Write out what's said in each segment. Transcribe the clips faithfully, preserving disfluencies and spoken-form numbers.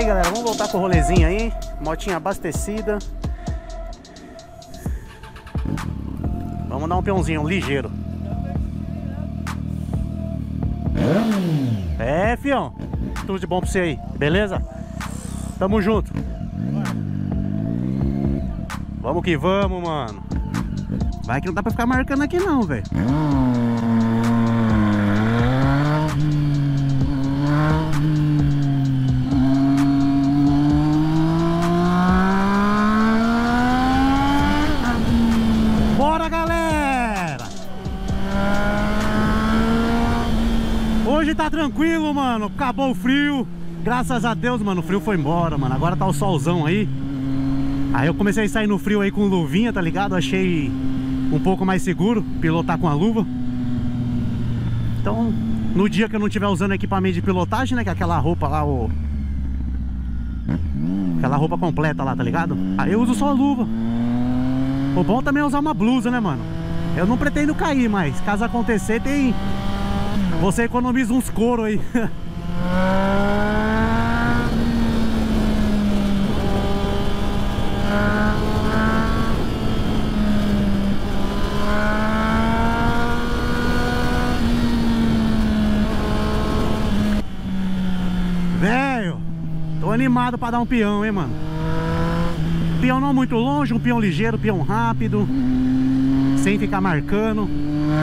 galera, vamos voltar com o rolezinho aí. Motinha abastecida. Vamos dar um peãozinho, um ligeiro. É, fião. Tudo de bom pra você aí, beleza? Tamo junto. Vamos que vamos, mano. Vai que não dá pra ficar marcando aqui não, velho. Bora, galera! Hoje tá tranquilo, mano. Acabou o frio. Graças a Deus, mano. O frio foi embora, mano. Agora tá o solzão aí. Aí eu comecei a sair no frio aí com luvinha, tá ligado? Achei um pouco mais seguro pilotar com a luva. Então, no dia que eu não estiver usando equipamento de pilotagem, né? Que é aquela roupa lá, o... aquela roupa completa lá, tá ligado? Aí eu uso só a luva. O bom também é usar uma blusa, né, mano? Eu não pretendo cair, mas caso acontecer, tem... você economiza uns couro aí. Velho, tô animado pra dar um peão, hein, mano. Peão não muito longe, um peão ligeiro, um peão rápido, sem ficar marcando.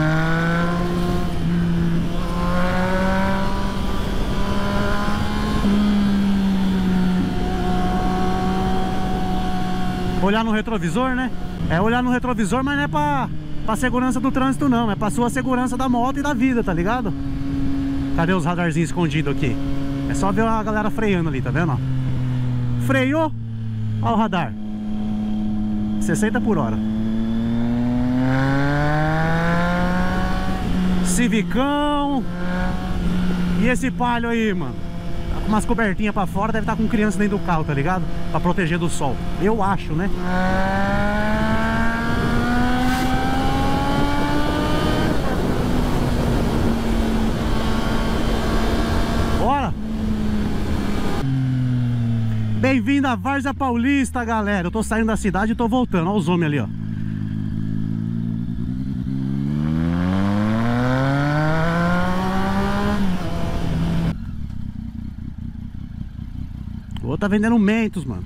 Olhar no retrovisor, né? É olhar no retrovisor, mas não é pra, pra segurança do trânsito não. É pra sua segurança da moto e da vida, tá ligado? Cadê os radarzinhos escondidos aqui? É só ver a galera freando ali, tá vendo? Freou, ó o radar, sessenta por hora. Civicão. E esse Palio aí, mano, tá com umas cobertinhas pra fora. Deve estar com criança dentro do carro, tá ligado? Pra proteger do sol, eu acho, né? Bora! Bem-vindo à Várzea Paulista, galera. Eu tô saindo da cidade e tô voltando. Olha os homens ali, ó. O outro tá vendendo mentos, mano.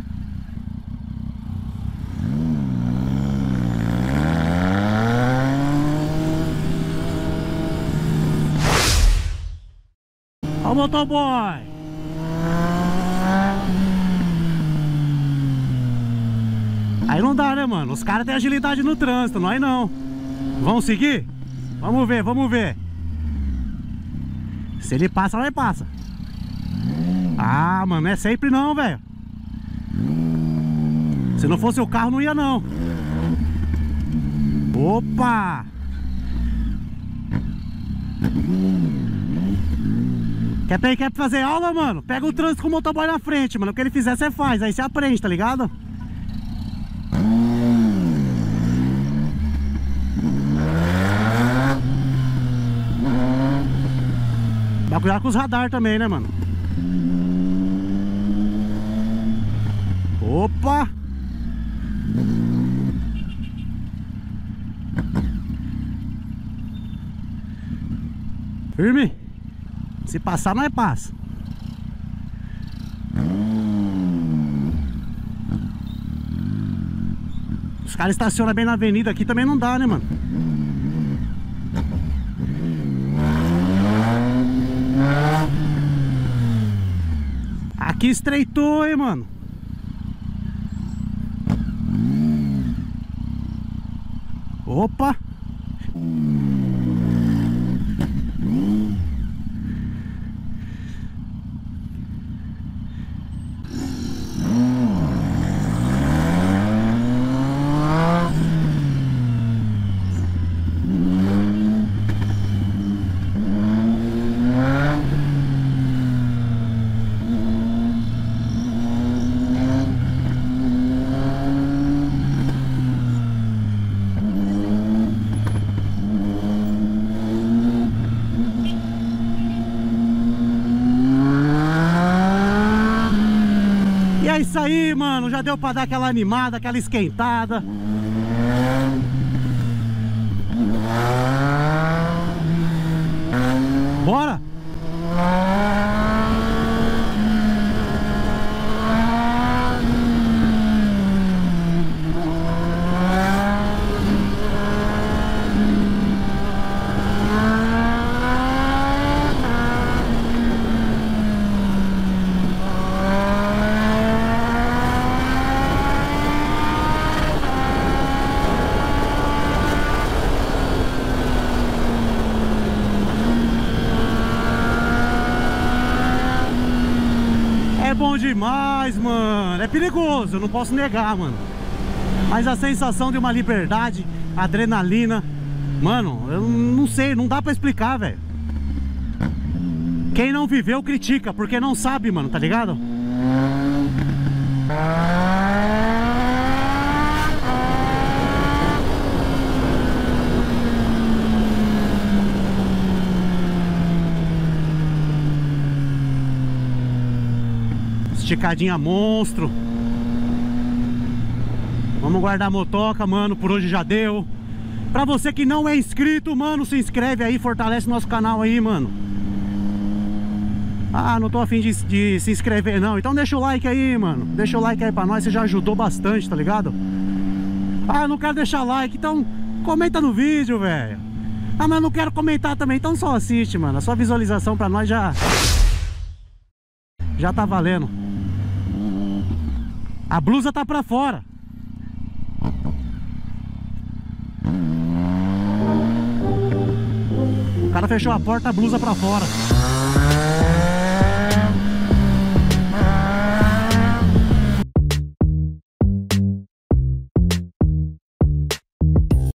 Olha o motoboy. Aí não dá, né, mano? Os caras têm agilidade no trânsito, nós não. Vamos seguir? Vamos ver, vamos ver. Se ele passa, nós passa. Ah, mano, não é sempre não, velho. Se não fosse o carro, não ia não. Opa! Quer, quer fazer aula, mano? Pega o trânsito com o motoboy na frente, mano. O que ele fizer, você faz. Aí você aprende, tá ligado? Vai cuidar com os radar também, né, mano? Opa! Firme! Se passar, não é passa. Os caras estacionam bem na avenida aqui, também não dá, né, mano? Aqui estreitou, hein, mano? Opa! já deu pra dar aquela animada, aquela esquentada. Bora! É bom demais, mano. É perigoso, eu não posso negar, mano. Mas a sensação de uma liberdade, adrenalina, mano, eu não sei, não dá pra explicar, velho. Quem não viveu critica, porque não sabe, mano, tá ligado? Esticadinha monstro. Vamos guardar a motoca, mano. Por hoje já deu. Pra você que não é inscrito, mano, se inscreve aí, fortalece nosso canal aí, mano. Ah, não tô afim de, de se inscrever não. Então deixa o like aí, mano. Deixa o like aí pra nós, você já ajudou bastante, tá ligado? Ah, eu não quero deixar like, então comenta no vídeo, velho. Ah, mas eu não quero comentar também, então só assiste, mano. A sua visualização pra nós já Já tá valendo. A blusa tá pra fora. O cara fechou a porta, a blusa pra fora.